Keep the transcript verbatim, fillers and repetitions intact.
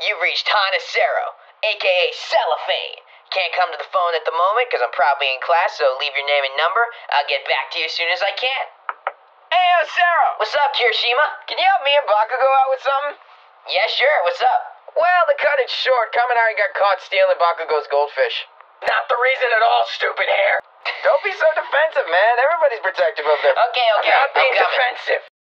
You've reached Sero, a k a. Cellophane. Can't come to the phone at the moment because I'm probably in class, so leave your name and number. I'll get back to you as soon as I can. Hey, yo, Sero! What's up, Kirishima? Can you help me and Bakugo out with something? Yeah, sure. What's up? Well, to cut it short, Kaminari got caught stealing Bakugo's goldfish. Not the reason at all, stupid hair. Don't be so defensive, man. Everybody's protective of their... Okay, okay. I'm not being I'm coming. defensive.